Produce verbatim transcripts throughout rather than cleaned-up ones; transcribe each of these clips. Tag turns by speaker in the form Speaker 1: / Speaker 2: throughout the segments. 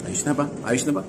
Speaker 1: Ayos na ba? Ayos na ba?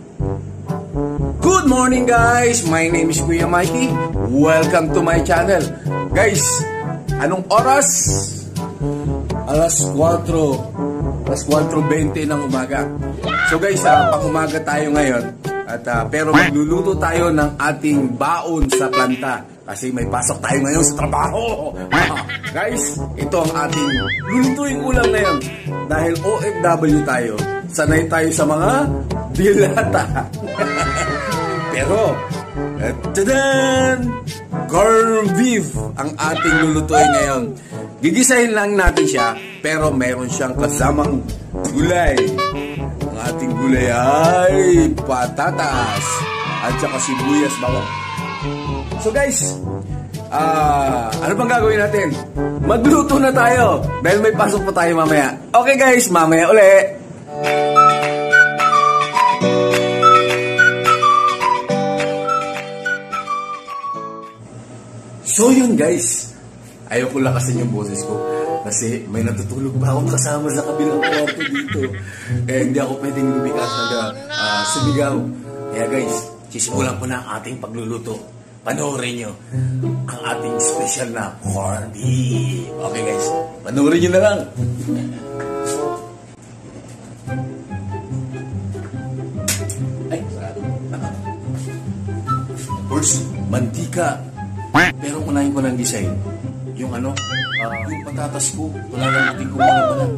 Speaker 1: Good morning guys! My name is Kuya Mikey. Welcome to my channel. Guys, anong oras? Alas kwatro. Alas kwatro twenty ng umaga. So guys, uh, pang-umaga tayo ngayon. At, uh, pero magluluto tayo ng ating baon sa planta. Kasi may pasok tayo ngayon sa trabaho. Guys, ito ang ating lulutuing ulam ngayon. Dahil O F W tayo, sanay tayo sa mga dilata. Pero, eh, tadan! Corn beef ang ating lulutuin ngayon. Gigisahin lang natin siya, pero meron siyang kasamang gulay. Ang ating gulay ay patatas at saka sibuyas bawang. So guys, uh, ano bang gagawin natin? Magluto na tayo dahil may pasok pa tayo mamaya. Okay guys, mamaya uli. So yun guys, ayaw ko lakasin yung boses ko kasi may natutulog pa akong kasama sa kabilang kwarto dito. Eh hindi ako pwedeng lumikas na uh, sumigaw. Kaya guys, sisimulan ko na ang ating pagluluto. Panoorin nyo ang ating special na corned beef. Okay guys, panoorin nyo na lang. Ay, sarado. Of course, mantika. Pero unahin ko ng design. Yung ano, uh, yung patatas ko, wala natin ko mga balat.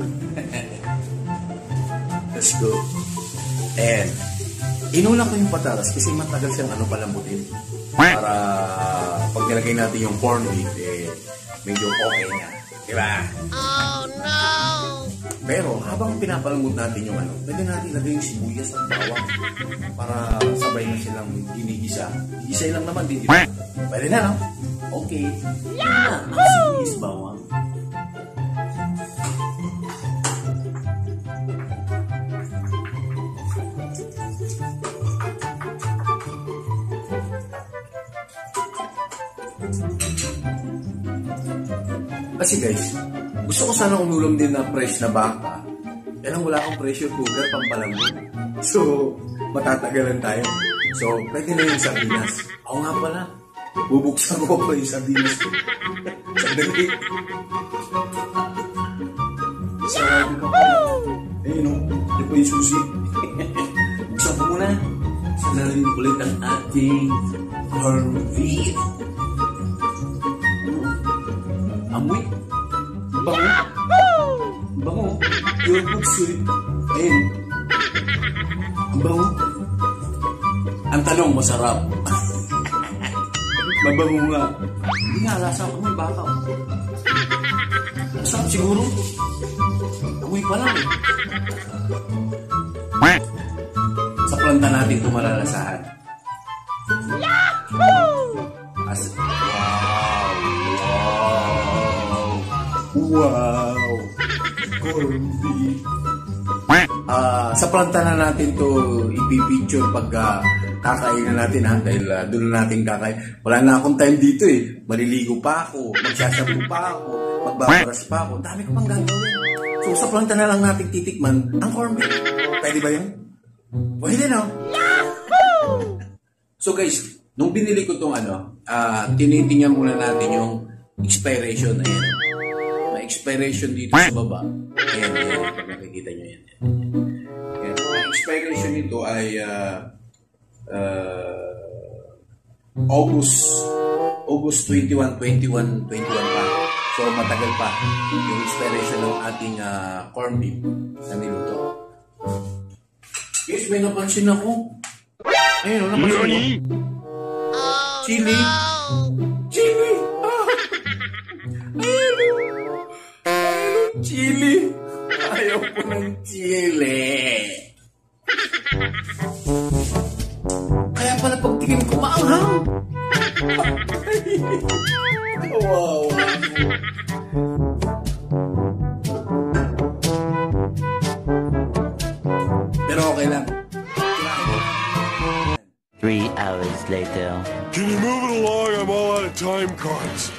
Speaker 1: Let's go. And, inuna ko yung patatas kasi matagal siyang ano palambutin. Para pag nilagay natin yung corned beef, eh, medyo okay na. Diba? Oh no! Pero habang pinapalambot natin yung ano, pwede natin lagay yung sibuyas at bawang para sabay na silang ginigisa. Gisay lang naman din, diba? Pwede na, no? Okay. Yeah! Ang sibuyas bawang. Kasi guys, gusto ko sana umulam din na fresh na baka. Eh lang wala akong pressure cooker pang palambot. So, matatagalan tayo. So, pwede na yung sardinas. Ako nga pala, bubuksan ko pa yung sardinas ko. Sandali. Sarado ka pa. Eh, no? Ito po yung susi. Buksan ko muna. Sandali ulit ang ating corned beef. Amoy. Bango. Bango. Your good sweet. Ayun. Ang bango. Ang tanong, masarap. Mabango nga. Hindi nga, lasa ko may baka. Masarap siguro. Amoy pa lang. Sa planta natin ito malalasahan. As wow! Corned beef. Uh, sa planta na natin to ipipicture pag uh, kakain na natin ha. Dahil uh, doon na natin kakain. Wala na akong time dito eh. Maliligo pa ako. Magsasabog pa ako. Magbabaras pa ako. Dami ko pang gagawin. So sa planta na lang natin titikman ang corned beef. Pwede ba yun? Pwede na. So guys, nung binili ko tong ano, uh, tinitingnan muna natin yung expiration. Ayan. Expiration dito sa baba. Ayan, ayan. Pag nakikita nyo yan. Ayan. Ang expiration nito ay uh, uh, August August twenty-one, twenty-one, twenty-one pa. So matagal pa yung expiration ng ating uh, corned beef na niluto. Yes, may napansin ako. Ayun, napansin ko. Chili. Chili. Ah. Ayun. Chili. Ayaw ko ng chili. Kaya pala pagtingin ko maanghang. Wow. Pero okay lang.
Speaker 2: Three hours later.
Speaker 3: Can you move it along? I'm all out of time cards.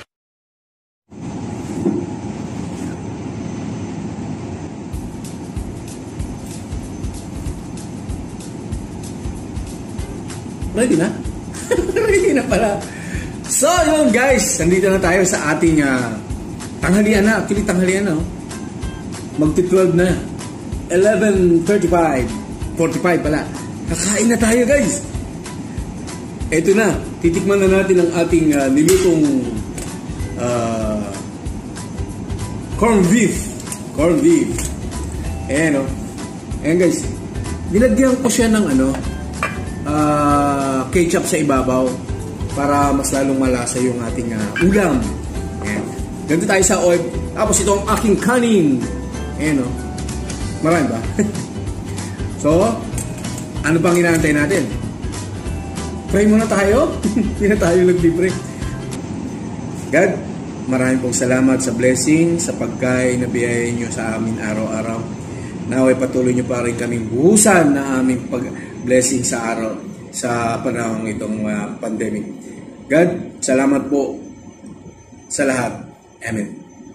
Speaker 1: Ready na? Ready na pala. So, yun guys. Nandito na tayo sa ating uh, tanghalian na. Actually, tanghalian na. Oh. Magti-twelve na. eleven thirty-five. forty-five pala. Kakain na tayo guys. Ito na. Titikman na natin ang ating uh, nilutong uh, corn beef. Corn beef. Ayan o. Oh. Ayan guys. Nilagyan ko siya ng ano, uh, ketchup sa ibabaw para mas lalong malasa yung ating uh, ulam. Ayan. Ganito tayo sa oil. Tapos ito ang aking kanin. Ayan o. Oh. Marami ba? So, ano bang inaantay natin? Pray muna tayo. Hindi na tayo nag-pray. God, maraming pong salamat sa blessing, sa pagkain na biyaya nyo sa amin araw-araw. Naway patuloy nyo pa rin kaming buhusan na aming pag-blessing sa araw, sa panahon itong uh, pandemic. God, salamat po sa lahat. Amen.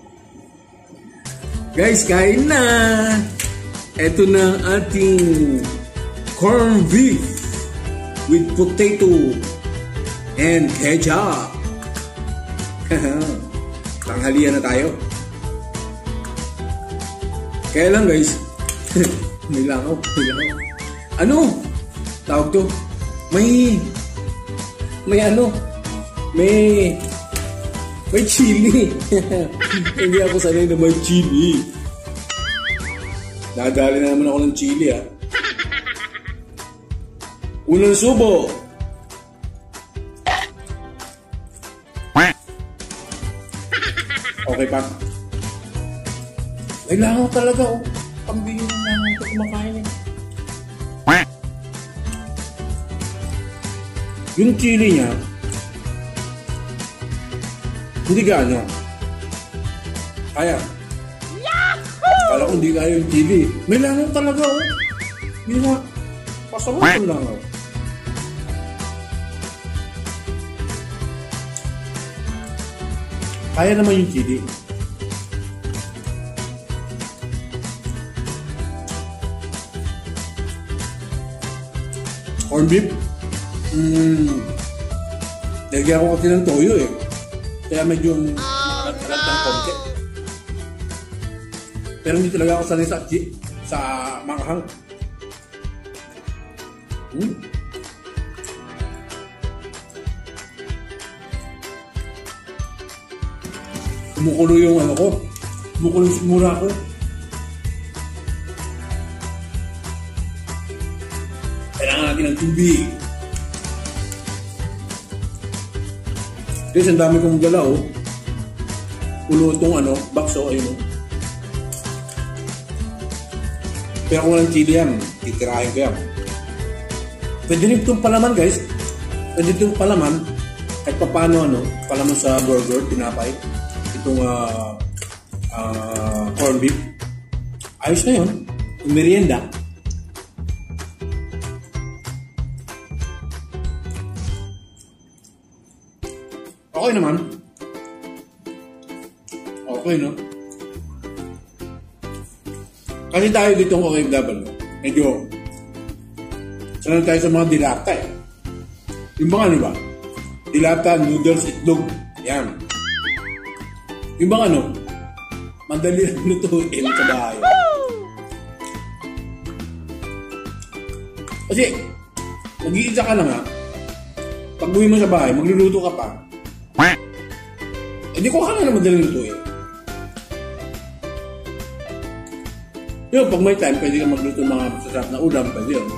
Speaker 1: Guys, kain na! Ito na ating corn beef with potato and ketchup. Tanghalian na tayo. Kaya lang guys, may langaw, may langaw. Ano? Tawag to? May, may ano? May, may chili. Hindi ako sanay na may chili. Nadali na naman ako ng chili ah. Unang subo. Okay pa. Ay langaw talaga oh. Pambili ng langaw ito kumakain eh. Yung chili niya, hindi gaano. Kaya. Kala ko hindi kaya yung chili. May langaw talaga oh. Hindi nga. Pasawag yung langaw. Kaya naman yung chili. Corn beef. Mm. Lagyan ko kasi ng toyo eh. Kaya medyo nakalat ng konti. Pero hindi talaga ako sanay sa, sa manghang. Hmm. Kumukulo yung ano ko. Kumukulo yung simura ko. Kailangan natin ng tubig. Guys, ang dami kong gala oh. Pulo itong ano, bakso, ayun oh. Pero kung walang chili yan, titirahin ko yan. Pwede rin itong palaman guys. Pwede itong palaman. Kahit pa paano ano, palaman sa burger, tinapay. Itong uh, uh, corn beef. Ayos na yun. Yung merienda. Okay naman. Okay no? Kasi tayo dito ng O F W. Medyo sanay tayo sa mga dilata eh. Yung bang ano ba? Dilata, noodles, itlog. Yan. Yung bang ano? Madali lang lutuin sa bahay. Kasi, mag-iisa ka lang ha. Pag buhay mo sa bahay, magluluto ka pa. Eh di ko ka na madaling lutuin. Yun, pag may time, pwede ka magluto ng mga masasarap na ulam. Pwede yun.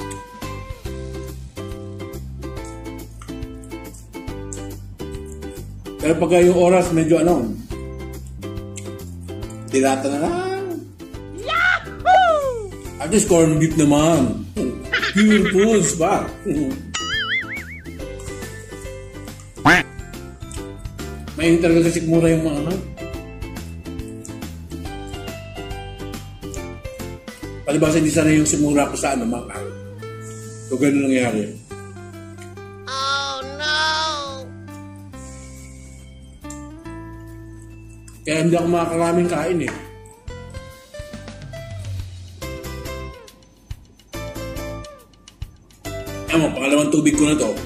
Speaker 1: Pero pagka yung oras, medyo ano, dilata na lang. Yahoo! At least corn beef naman. Pure foods pa. May talaga sa sikmura yung mga ano. Palibasa hindi sana yung simura ko sa ano, mga so ganun nangyari. Oh no! Kaya hindi ako makakaraming kain eh. Ano, pangalawang tubig ko na to.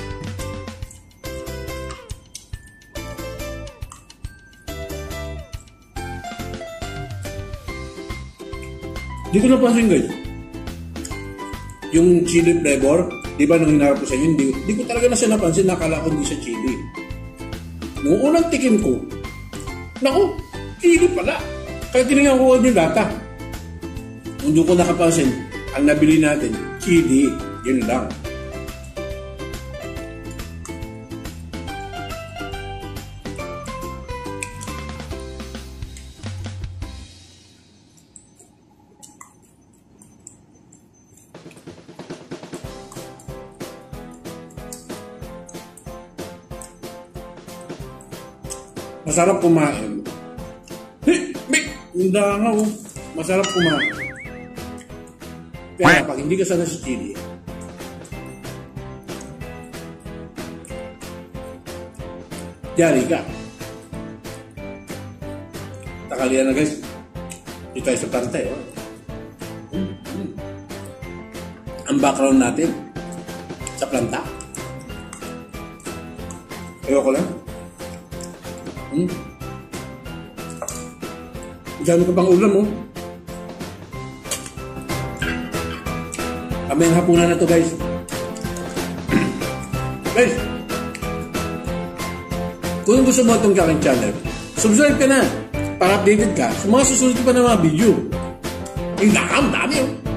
Speaker 1: Di ko napansin guys. Yung chili flavor, di ba nung hinarap ko sa inyo, di, di ko talaga na siya napansin, nakala ko hindi siya chili. Nung unang tikim ko, naku, chili pala. Kaya tinignan ko yung data. Kung doon ko nakapansin, ang nabili natin, chili, yun lang. Masarap kumain. Hey, Mick! Yung dangaw. Masarap kumain. Kaya pag hindi ka sana sa chili, yari ka. Takalian na guys. Dito tayo sa planta eh. Mm -hmm. Ang background natin sa planta. Ayoko lang. Hmm. Dami ko pang ulam oh. Kami ang hapunan na to guys. Guys, kung gusto mo itong aking channel, subscribe ka na para updated ka sa mga susunod pa na mga video. Ang dami, dami oh.